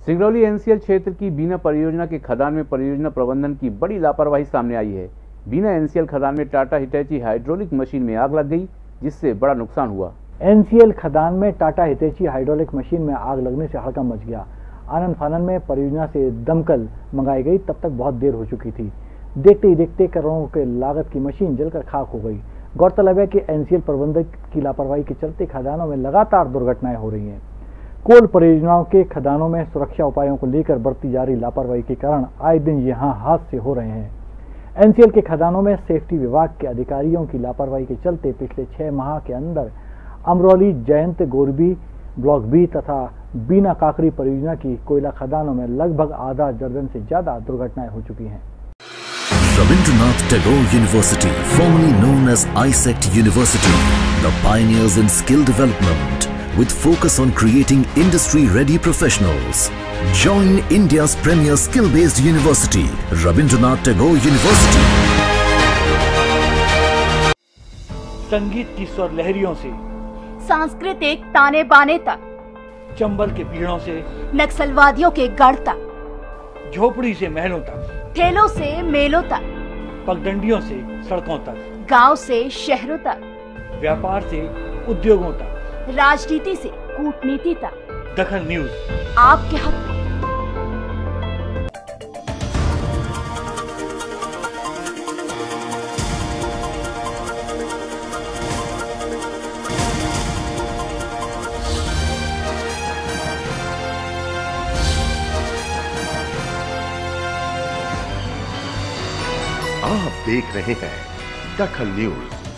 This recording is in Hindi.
सिंगरौली एनसीएल क्षेत्र की बीना परियोजना के खदान में परियोजना प्रबंधन की बड़ी लापरवाही सामने आई है। बीना एनसीएल खदान में टाटा हिटैची हाइड्रोलिक मशीन में आग लग गई, जिससे बड़ा नुकसान हुआ। एनसीएल खदान में टाटा हिटैची हाइड्रोलिक मशीन में आग लगने से हड़कंप मच गया। आनन फानन में परियोजना से दमकल मंगाई गई, तब तक बहुत देर हो चुकी थी। देखते ही देखते करोड़ों के लागत की मशीन जलकर खाक हो गई। गौरतलब है कि एनसीएल प्रबंधक की लापरवाही के चलते खदानों में लगातार दुर्घटनाएं हो रही हैं। कोल परियोजनाओं के खदानों में सुरक्षा उपायों को लेकर बरती जा रही लापरवाही के कारण आए दिन यहां हादसे हो रहे हैं। एनसीएल के खदानों में सेफ्टी विभाग के अधिकारियों की लापरवाही के चलते पिछले 6 माह के अंदर अमरौली, जयंत, गोरबी, ब्लॉक बी तथा बीना काकड़ी परियोजना की कोयला खदानों में लगभग आधा दर्जन से ज्यादा दुर्घटनाएं हो चुकी हैं। Rabindranath Tagore University, formerly known as ISECT University, the pioneers in skill development with focus on creating industry-ready professionals. Join India's premier skill-based university, Rabindranath Tagore University. संगीत की स्वर लहरियों से सांस्कृतिक ताने बाने तक, चंबल के पीड़ों से नक्सलवादियों के गढ़ तक, झोपड़ी से महलों तक, ठेलों से मेलों तक, पगडंडियों से सड़कों तक, गांव से शहरों तक, व्यापार से उद्योगों तक, राजनीति से कूटनीति तक, दखल न्यूज आपके हक में। आप देख रहे हैं दखल न्यूज।